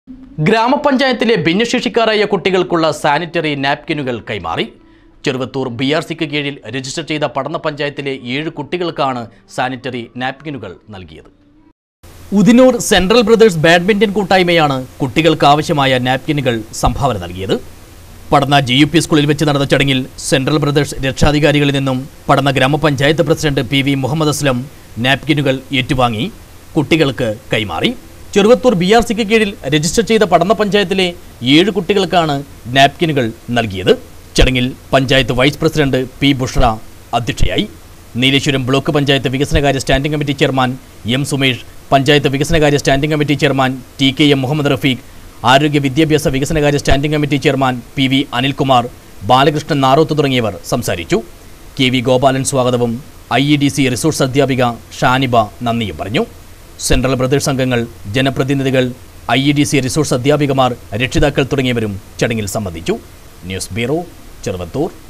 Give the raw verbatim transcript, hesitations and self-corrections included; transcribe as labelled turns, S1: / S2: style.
S1: ഗ്രാമപഞ്ചായത്തിലെ ഭിന്നശേഷിക്കാരായ കുട്ടികൾക്കുള്ള സാനിറ്ററി നാപ്കിനുകൾ കൈമാറി. ചെറുവത്തൂർ ബി ആർ സിക്ക് കീഴിൽ രജിസ്റ്റർ ചെയ്ത പഠന പഞ്ചായത്തിലെ ഏഴ് കുട്ടികൾക്കാണ് സാനിറ്ററി നാപ്കിനുകൾ നൽകിയത്. ഉദിനൂർ സെൻട്രൽ ബ്രദേഴ്സ് ബാഡ്മിന്റൺ കൂട്ടായ്മയാണ് കുട്ടികൾക്ക് ആവശ്യമായ നാപ്കിനുകൾ സംഭാവന നൽകിയത്. പടന്ന ജി യു പി സ്കൂളിൽ വെച്ച് നടന്ന ചടങ്ങിൽ സെൻട്രൽ ബ്രദേഴ്സ് രക്ഷാധികാരികളിൽ നിന്നും പടന്ന ഗ്രാമപഞ്ചായത്ത് president P V Muhammad Aslam നാപ്കിനുകൾ ഏറ്റുവാങ്ങി കുട്ടികൾക്ക് കൈമാറി. ചെറുവത്തൂർ ബി ആർ സിക്ക് കീഴിൽ രജിസ്റ്റർ ചെയ്ത പഠന പഞ്ചായത്തിലെ ഏഴ് കുട്ടികൾക്കാണ് നാപ്കിനുകൾ നൽകിയത്. ചടങ്ങിൽ panchayat vice president P Bushra അധ്യക്ഷയായി. നീലേശ്വരം ബ്ലോക്ക് പഞ്ചായത്ത് വികസനകാര്യ standing committee chairman M Sumesh, panchayat വികസനകാര്യ standing committee chairman T K M Muhammad Rafeeq, ആരോഗ്യ വിദ്യാഭ്യാസ വികസനകാര്യ standing committee chairman P V Anilkumar, Balakrishnan Naroth തുടങ്ങിയവർ സംസാരിച്ചു. കെ വി ഗോപാലൻ സ്വാഗതവും I E D C resource അധ്യാപിക ഷാനിബ നന്ദിയും പറഞ്ഞു. സെൻട്രൽ ബ്രദേഴ്സ് അംഗങ്ങൾ, ജനപ്രതിനിധികൾ, I E D C resource അധ്യാപികമാർ, രക്ഷിതാക്കൾ തുടങ്ങിയവരും ചടങ്ങിൽ സംബന്ധിച്ചു. News bureau, Cheruvathur.